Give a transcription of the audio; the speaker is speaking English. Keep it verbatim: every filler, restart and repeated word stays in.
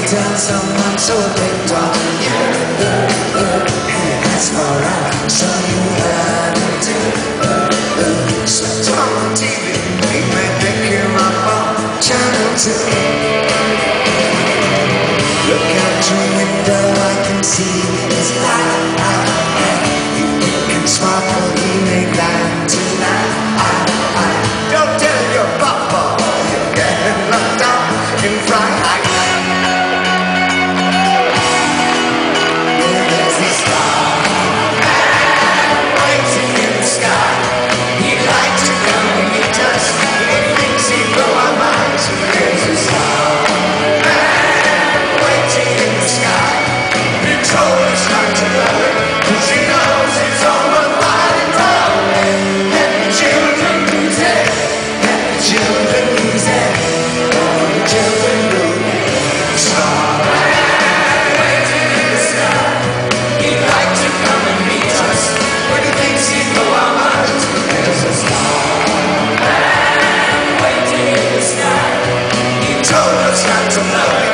tell someone so big talk. Yeah, uh, uh, hey, that's alright. So you gotta do. Uh, uh, so turn on T V, we may pick him up on Channel two. Look out your window, I can see his light. You can smart, but he may lie tonight. Don't tell your papa you're getting locked up in front. Not to know.